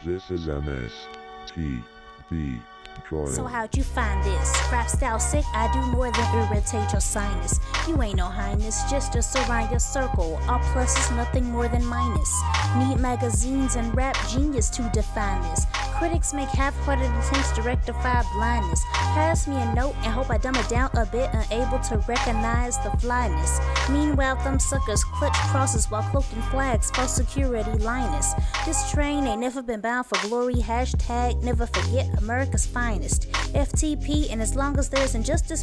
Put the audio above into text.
This is MSTB. So how'd you find this? Rap style sick, I do more than irritate your sinus. You ain't no highness, just a surround your circle. All pluses, nothing more than minus. Need magazines and rap genius to define this. Critics make half-hearted attempts to rectify blindness. Pass me a note and hope I dumb it down a bit, unable to recognize the flyness. Meanwhile, thumb suckers clutch crosses while cloaked in flags, false security Linus. This train ain't never been bound for glory, hashtag never forget America's finest. FTP, and as long as there's injustice